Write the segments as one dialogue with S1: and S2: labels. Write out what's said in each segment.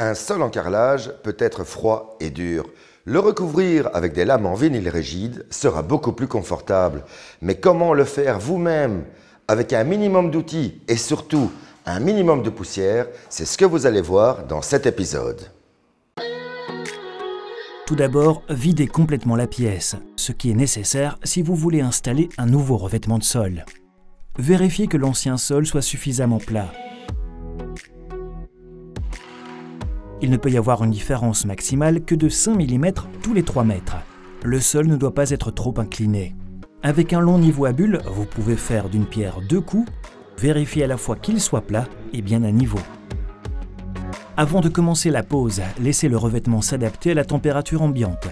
S1: Un sol en carrelage peut être froid et dur. Le recouvrir avec des lames en vinyle rigide sera beaucoup plus confortable. Mais comment le faire vous-même avec un minimum d'outils et surtout un minimum de poussière, c'est ce que vous allez voir dans cet épisode.
S2: Tout d'abord, videz complètement la pièce, ce qui est nécessaire si vous voulez installer un nouveau revêtement de sol. Vérifiez que l'ancien sol soit suffisamment plat. Il ne peut y avoir une différence maximale que de 5 mm tous les 3 mètres. Le sol ne doit pas être trop incliné. Avec un long niveau à bulles, vous pouvez faire d'une pierre 2 coups. Vérifiez à la fois qu'il soit plat et bien à niveau. Avant de commencer la pose, laissez le revêtement s'adapter à la température ambiante.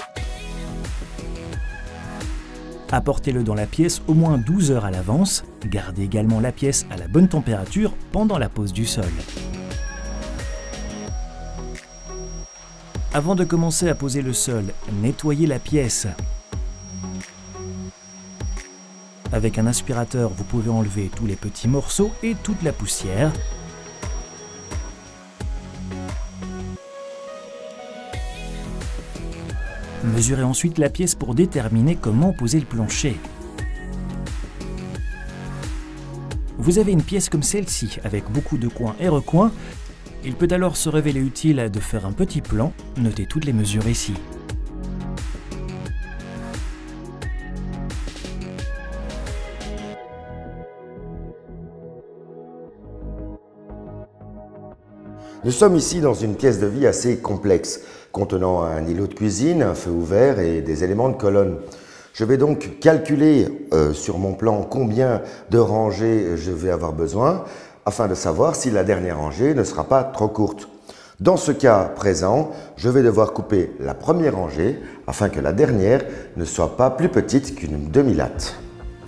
S2: Apportez-le dans la pièce au moins 12 heures à l'avance. Gardez également la pièce à la bonne température pendant la pose du sol. Avant de commencer à poser le sol, nettoyez la pièce. Avec un aspirateur, vous pouvez enlever tous les petits morceaux et toute la poussière. Mesurez ensuite la pièce pour déterminer comment poser le plancher. Vous avez une pièce comme celle-ci, avec beaucoup de coins et recoins. Il peut alors se révéler utile de faire un petit plan. Notez toutes les mesures ici.
S1: Nous sommes ici dans une pièce de vie assez complexe, contenant un îlot de cuisine, un feu ouvert et des éléments de colonne. Je vais donc calculer sur mon plan combien de rangées je vais avoir besoin, afin de savoir si la dernière rangée ne sera pas trop courte. Dans ce cas présent, je vais devoir couper la première rangée, afin que la dernière ne soit pas plus petite qu'une demi-latte.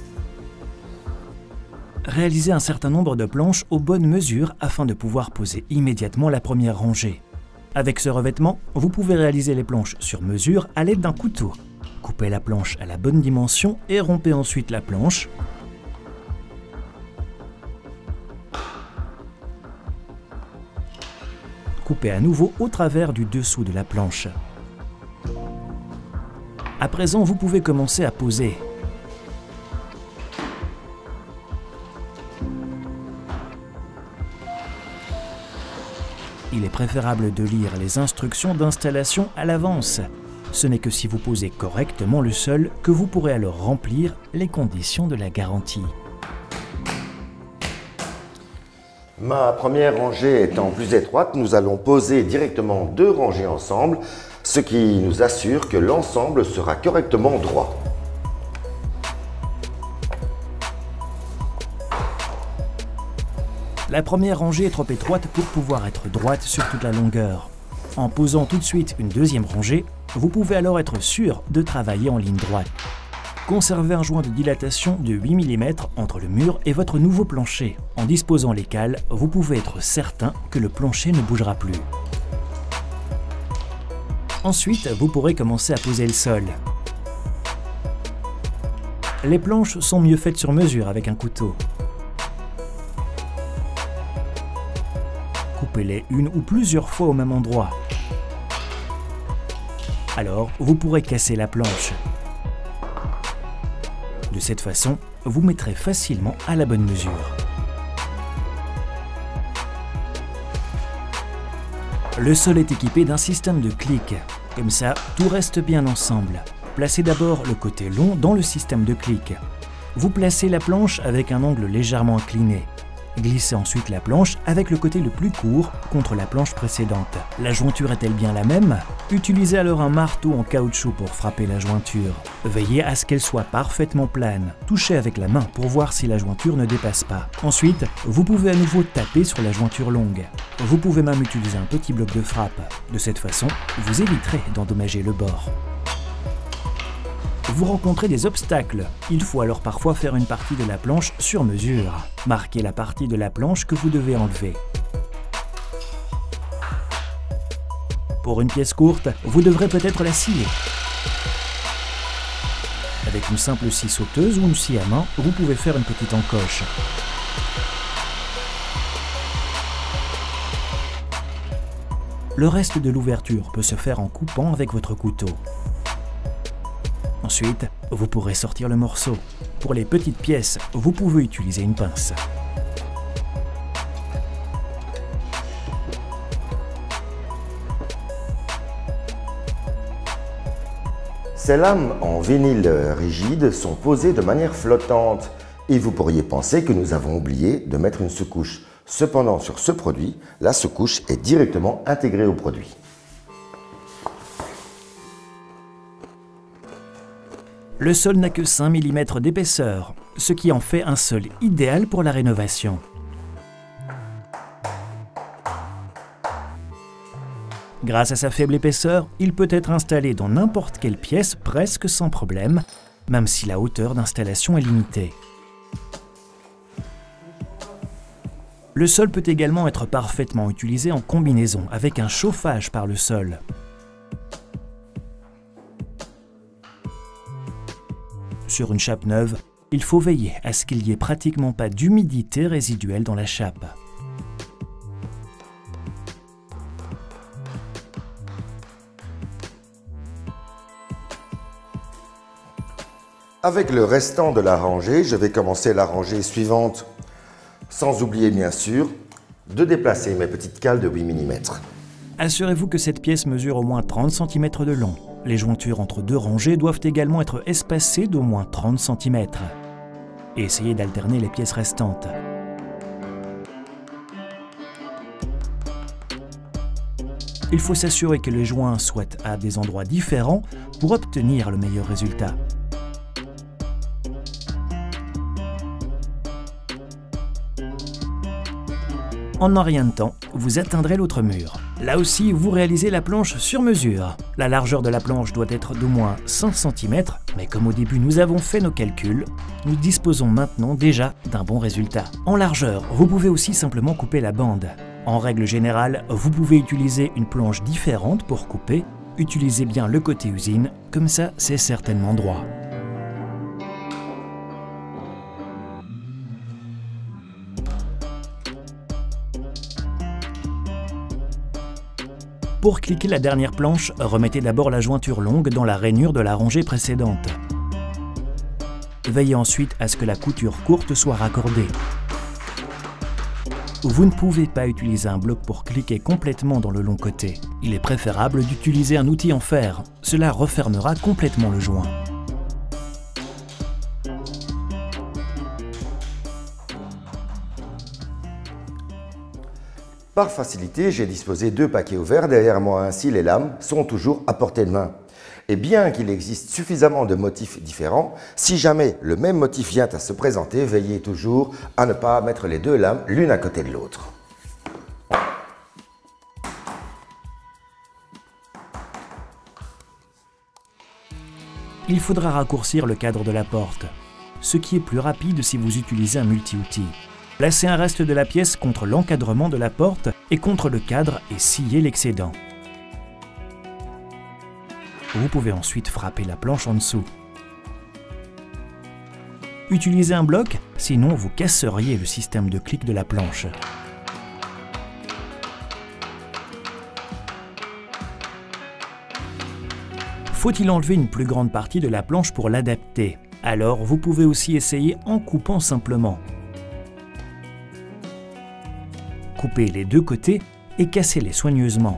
S2: Réalisez un certain nombre de planches aux bonnes mesures afin de pouvoir poser immédiatement la première rangée. Avec ce revêtement, vous pouvez réaliser les planches sur mesure à l'aide d'un couteau. Coupez la planche à la bonne dimension et rompez ensuite la planche. Coupez à nouveau au travers du dessous de la planche. À présent, vous pouvez commencer à poser. Il est préférable de lire les instructions d'installation à l'avance. Ce n'est que si vous posez correctement le sol que vous pourrez alors remplir les conditions de la garantie.
S1: Ma première rangée étant plus étroite, nous allons poser directement 2 rangées ensemble, ce qui nous assure que l'ensemble sera correctement droit.
S2: La première rangée est trop étroite pour pouvoir être droite sur toute la longueur. En posant tout de suite une deuxième rangée, vous pouvez alors être sûr de travailler en ligne droite. Conservez un joint de dilatation de 8 mm entre le mur et votre nouveau plancher. En disposant les cales, vous pouvez être certain que le plancher ne bougera plus. Ensuite, vous pourrez commencer à poser le sol. Les planches sont mieux faites sur mesure avec un couteau. Coupez-les une ou plusieurs fois au même endroit. Alors, vous pourrez casser la planche. De cette façon, vous mettrez facilement à la bonne mesure. Le sol est équipé d'un système de clics. Comme ça, tout reste bien ensemble. Placez d'abord le côté long dans le système de clics. Vous placez la planche avec un angle légèrement incliné. Glissez ensuite la planche avec le côté le plus court contre la planche précédente. La jointure est-elle bien la même? Utilisez alors un marteau en caoutchouc pour frapper la jointure. Veillez à ce qu'elle soit parfaitement plane. Touchez avec la main pour voir si la jointure ne dépasse pas. Ensuite, vous pouvez à nouveau taper sur la jointure longue. Vous pouvez même utiliser un petit bloc de frappe. De cette façon, vous éviterez d'endommager le bord. Vous rencontrez des obstacles. Il faut alors parfois faire une partie de la planche sur mesure. Marquez la partie de la planche que vous devez enlever. Pour une pièce courte, vous devrez peut-être la scier. Avec une simple scie sauteuse ou une scie à main, vous pouvez faire une petite encoche. Le reste de l'ouverture peut se faire en coupant avec votre couteau. Ensuite, vous pourrez sortir le morceau. Pour les petites pièces, vous pouvez utiliser une pince.
S1: Ces lames en vinyle rigide sont posées de manière flottante et vous pourriez penser que nous avons oublié de mettre une sous-couche. Cependant, sur ce produit, la sous-couche est directement intégrée au produit.
S2: Le sol n'a que 5 mm d'épaisseur, ce qui en fait un sol idéal pour la rénovation. Grâce à sa faible épaisseur, il peut être installé dans n'importe quelle pièce presque sans problème, même si la hauteur d'installation est limitée. Le sol peut également être parfaitement utilisé en combinaison avec un chauffage par le sol. Sur une chape neuve, il faut veiller à ce qu'il n'y ait pratiquement pas d'humidité résiduelle dans la chape.
S1: Avec le restant de la rangée, je vais commencer la rangée suivante. Sans oublier bien sûr de déplacer mes petites cales de 8 mm.
S2: Assurez-vous que cette pièce mesure au moins 30 cm de long. Les jointures entre deux rangées doivent également être espacées d'au moins 30 cm. Essayez d'alterner les pièces restantes. Il faut s'assurer que les joints soient à des endroits différents pour obtenir le meilleur résultat. En un rien de temps, vous atteindrez l'autre mur. Là aussi, vous réalisez la planche sur mesure. La largeur de la planche doit être d'au moins 5 cm, mais comme au début nous avons fait nos calculs, nous disposons maintenant déjà d'un bon résultat. En largeur, vous pouvez aussi simplement couper la bande. En règle générale, vous pouvez utiliser une planche différente pour couper. Utilisez bien le côté usine, comme ça c'est certainement droit. Pour cliquer la dernière planche, remettez d'abord la jointure longue dans la rainure de la rangée précédente. Veillez ensuite à ce que la couture courte soit raccordée. Vous ne pouvez pas utiliser un bloc pour cliquer complètement dans le long côté. Il est préférable d'utiliser un outil en fer. Cela refermera complètement le joint.
S1: Par facilité, j'ai disposé 2 paquets ouverts derrière moi, ainsi les lames sont toujours à portée de main. Et bien qu'il existe suffisamment de motifs différents, si jamais le même motif vient à se présenter, veillez toujours à ne pas mettre les 2 lames l'une à côté de l'autre.
S2: Il faudra raccourcir le cadre de la porte, ce qui est plus rapide si vous utilisez un multi-outil. Placez un reste de la pièce contre l'encadrement de la porte et contre le cadre et sciez l'excédent. Vous pouvez ensuite frapper la planche en dessous. Utilisez un bloc, sinon vous casseriez le système de clic de la planche. Faut-il enlever une plus grande partie de la planche pour l'adapter? Alors vous pouvez aussi essayer en coupant simplement. Coupez les 2 côtés et cassez-les soigneusement.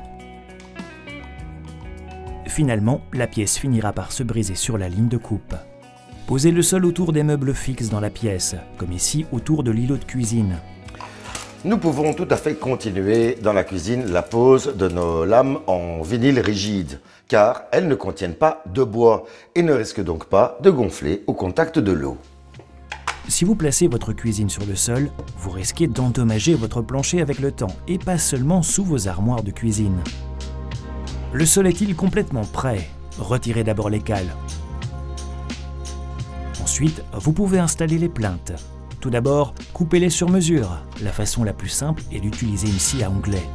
S2: Finalement, la pièce finira par se briser sur la ligne de coupe. Posez le sol autour des meubles fixes dans la pièce, comme ici autour de l'îlot de cuisine.
S1: Nous pouvons tout à fait continuer dans la cuisine la pose de nos lames en vinyle rigide, car elles ne contiennent pas de bois et ne risquent donc pas de gonfler au contact de l'eau.
S2: Si vous placez votre cuisine sur le sol, vous risquez d'endommager votre plancher avec le temps, et pas seulement sous vos armoires de cuisine. Le sol est-il complètement prêt? Retirez d'abord les cales. Ensuite, vous pouvez installer les plinthes. Tout d'abord, coupez-les sur mesure. La façon la plus simple est d'utiliser une scie à onglet.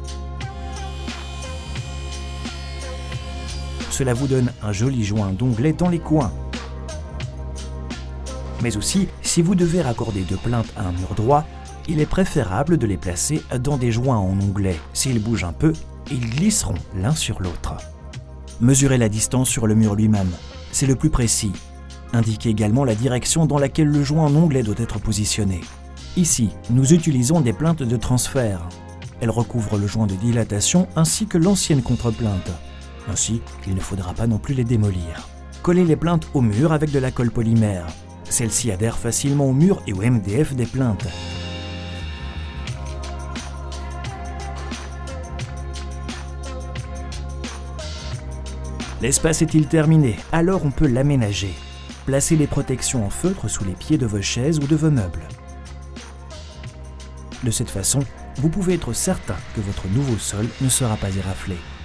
S2: Cela vous donne un joli joint d'onglet dans les coins. Mais aussi, si vous devez raccorder 2 plinthes à un mur droit, il est préférable de les placer dans des joints en onglet. S'ils bougent un peu, et ils glisseront l'un sur l'autre. Mesurez la distance sur le mur lui-même, c'est le plus précis. Indiquez également la direction dans laquelle le joint en onglet doit être positionné. Ici, nous utilisons des plaintes de transfert. Elles recouvrent le joint de dilatation ainsi que l'ancienne contre-plainte. Ainsi, il ne faudra pas non plus les démolir. Collez les plaintes au mur avec de la colle polymère. Celle-ci adhère facilement au mur et au MDF des plaintes. L'espace est-il terminé? Alors on peut l'aménager. Placez les protections en feutre sous les pieds de vos chaises ou de vos meubles. De cette façon, vous pouvez être certain que votre nouveau sol ne sera pas éraflé.